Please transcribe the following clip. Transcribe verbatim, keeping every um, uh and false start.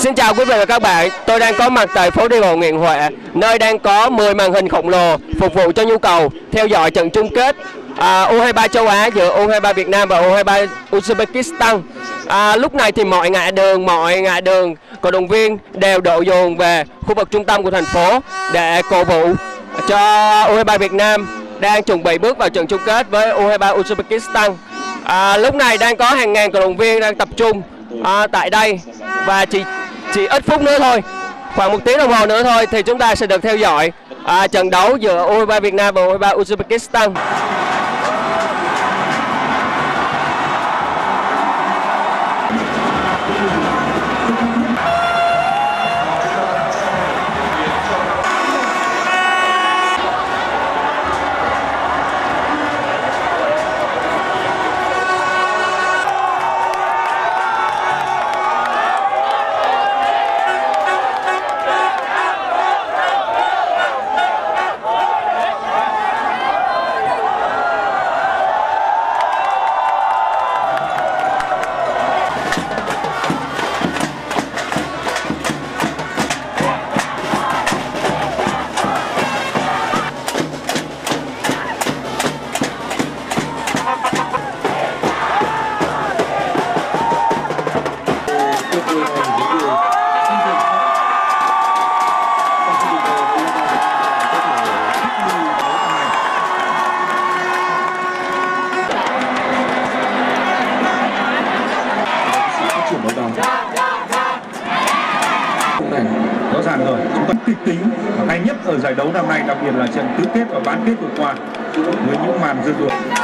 Xin chào quý vị và các bạn, tôi đang có mặt tại phố đi bộ Nguyễn Huệ, nơi đang có mười màn hình khổng lồ phục vụ cho nhu cầu theo dõi trận chung kết à, U hai mươi ba châu Á giữa U hai mươi ba Việt Nam và U hai mươi ba Uzbekistan. À, lúc này thì mọi ngã đường, mọi ngã đường cổ động viên đều đổ dồn về khu vực trung tâm của thành phố để cổ vũ cho U hai mươi ba Việt Nam đang chuẩn bị bước vào trận chung kết với U hai mươi ba Uzbekistan. À, lúc này đang có hàng ngàn cổ động viên đang tập trung à, tại đây và chỉ chỉ ít phút nữa thôi, khoảng một tiếng đồng hồ nữa thôi thì chúng ta sẽ được theo dõi à, trận đấu giữa U hai mươi ba Việt Nam và U hai mươi ba Uzbekistan. Rõ ràng rồi, chúng ta kịch tính và hay nhất ở giải đấu năm nay, đặc biệt là trận tứ kết và bán kết vừa qua với những màn rực rỡ.